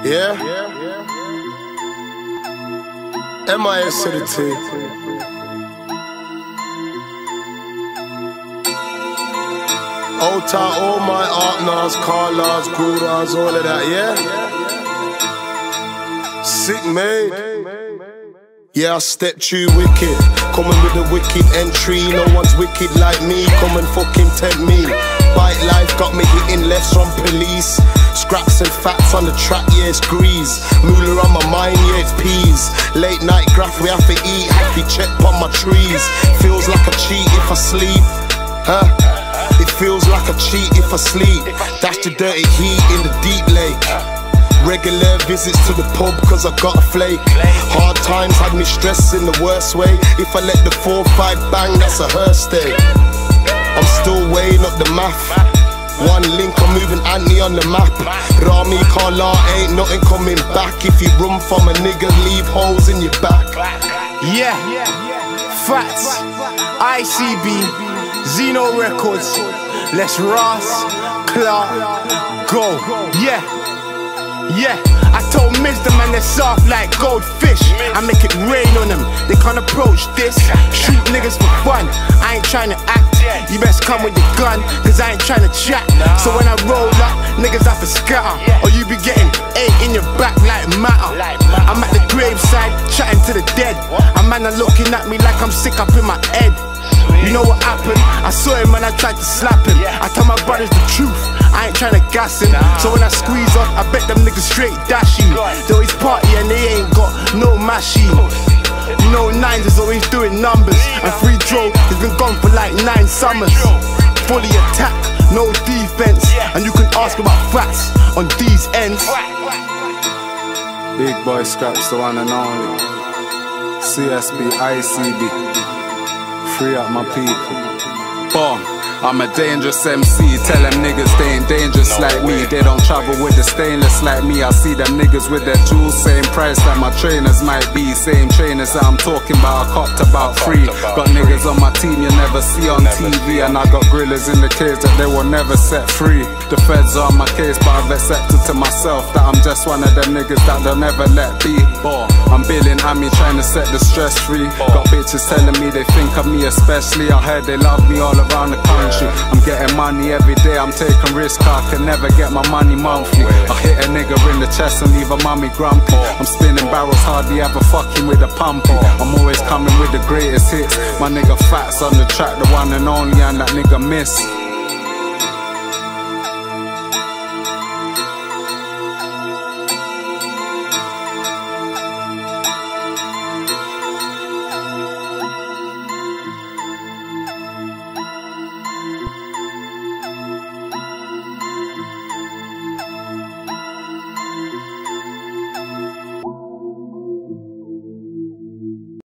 Yeah? MIS to the T. Old town, all my partners, collas, goudas, all of that, yeah? Sick mate. Yeah, I stepped you wicked, coming with a wicked entry. No one's wicked like me, come and fucking tempt me. Bite life got me hitting lefts from police. Scraps and Fatz on the track, yeah, it's grease. Moolah on my mind, yeah, it's peas. Late night graph, we have to eat, happy check on my trees. Feels like a cheat if I sleep, huh? It feels like a cheat if I sleep. That's the dirty heat in the deep lake. Regular visits to the pub cause I got a flake. Hard times had me stressed in the worst way. If I let the 4-5 bang, that's a hearse day. I'm still weighing up the math. One link, I'm moving Annie on the map. Rami colla, ain't nothing coming back. If you run from a nigga, leave holes in your back. Yeah, Fatz, ICB, Zeno Records. Let's Ross, Clark, go. Yeah, I told Miz the man they're soft like goldfish. I make it rain on them, they can't approach this. Shoot niggas for fun, I ain't trying to act. You best come with your gun, cause I ain't trying to chat. So when I roll up, niggas have to scatter, or you be getting 8 in your back like matter. I'm at the graveside, chatting to the dead. A man are looking at me like I'm sick up in my head. You know what happened? I saw him and I tried to slap him. I tell my brothers the truth, I ain't trying to gas him. So when I squeeze off, I bet them niggas straight dash you. They always party and they ain't got no machine. You know Nines is always doing numbers, and Free Throw has been gone for like 9 summers. Fully attack, no defense, and you can ask about Fatz on these ends. Big boy Skrapz, the one and only. CSB, ICB. Free up my people. Boom. I'm a dangerous MC, tell them niggas they ain't dangerous like me. They don't travel with the stainless like me. I see them niggas with their jewels, same price that my trainers might be. Same trainers that I'm talking about, I copped about 3. Got niggas on my team you never see on TV, and I got grillers in the cage that they will never set free. The feds are on my case, but I've accepted to myself that I'm just one of them niggas that they'll never let be. I'm billing Amy, trying to set the stress free. Got bitches telling me they think of me especially. I heard they love me all around the country. I'm getting money every day, I'm taking risks, I can never get my money monthly. I hit a nigga in the chest and leave a mommy grumpy. I'm spinning barrels, hardly ever fucking with a pumpy. I'm always coming with the greatest hits. My nigga Fatz on the track, the one and only, and that nigga Miss.